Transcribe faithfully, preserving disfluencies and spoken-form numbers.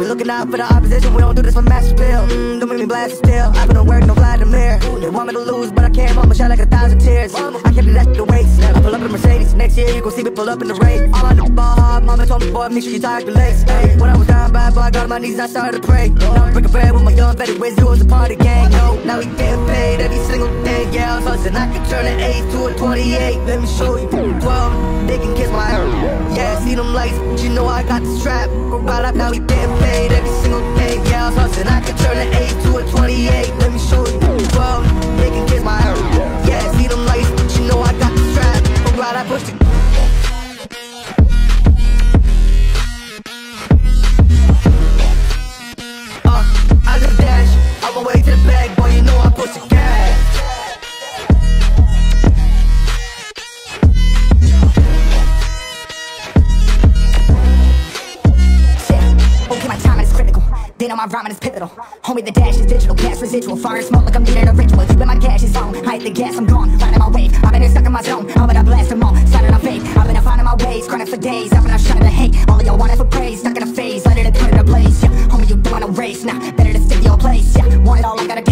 We looking out for the opposition, we don't do this for mass appeal. mm, Don't make me blast it still, I put no work, no Vladimir. They want me to lose, but I can't, mama shot like a thousand tears. I kept it at the waist, I pull up in a Mercedes. Next year you gon' see me pull up in the race. All I know ball hard, mama told me, boy, make sure you tie your legs. Hey, when I was down bad, boy, I got on my knees and I started to pray. Now I'm breaking bread with my young vet, with who was a part of the gang. No, now we getting paid every single day. Yeah, I was hustling, I can turn an eight to a twenty-eight. Let me show you, twelve, they can kiss my hair. Yeah, see them lights, but you know I got the strap. Go right up, now we getting paid every single day. Yeah, I was hustling, I can turn an eight to a twenty-eight. Let me show you, twelve, they can kiss my hair. Yeah, see them lights, but you know I got the strap. Go right up, push the way to the bag, boy, you know I push the gas. Yeah, okay, my timing is critical. They know my rhyming is pivotal. Homie, the dash is digital, gas residual. Fire and smoke like I'm needing a ritual. When my cash is on, I hit the gas, I'm gone. Riding my wave, I've been here stuck in my zone. I'm gonna blast them all, starting on fake. I've been here finding my ways, grinding for days. I've been out shunning the hate. All of y'all wanted for praise, stuck in a phase. Let it put in a blaze, yeah. Homie, you doing a race, nah, better to stick to your place, yeah. Want it all, I gotta get